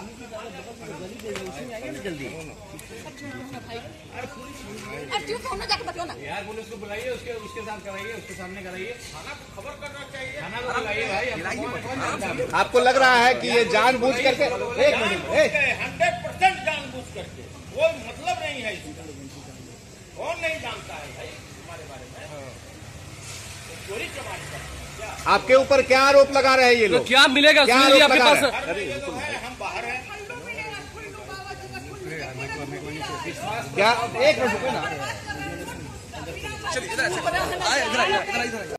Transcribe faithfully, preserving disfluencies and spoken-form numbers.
जल्दी यार पुलिस को बुलाइए, उसके उसके साथ कराइए, उसके सामने कराइए, थाना को खबर करना चाहिए, थाना को बुलाइए भाई। आपको लग रहा है कि ये जानबूझ करके? एक मिनट, हंड्रेड परसेंट जानबूझ करके, कोई मतलब नहीं है इसका। कौन नहीं जानता है भाई हमारे बारे में? चोरी चमारी करते। क्या आपके ऊपर क्या आरोप लगा रहे हैं ये लोग? तो क्या मिलेगा? क्या सुनिए आरोप आपके लगा पास रहे हैं? तो है, हम बाहर हैं। क्या एक मिनट रुको ना। चलिए इधर इधर इधर